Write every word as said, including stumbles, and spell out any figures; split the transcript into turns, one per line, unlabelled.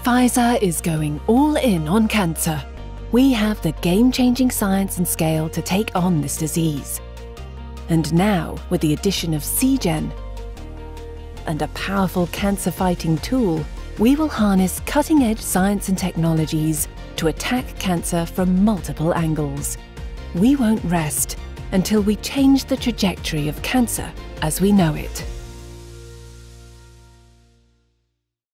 Pfizer is going all in on cancer. We have the game-changing science and scale to take on this disease. And now, with the addition of Seagen and a powerful cancer-fighting tool, we will harness cutting-edge science and technologies to attack cancer from multiple angles. We won't rest until we change the trajectory of cancer as we know it.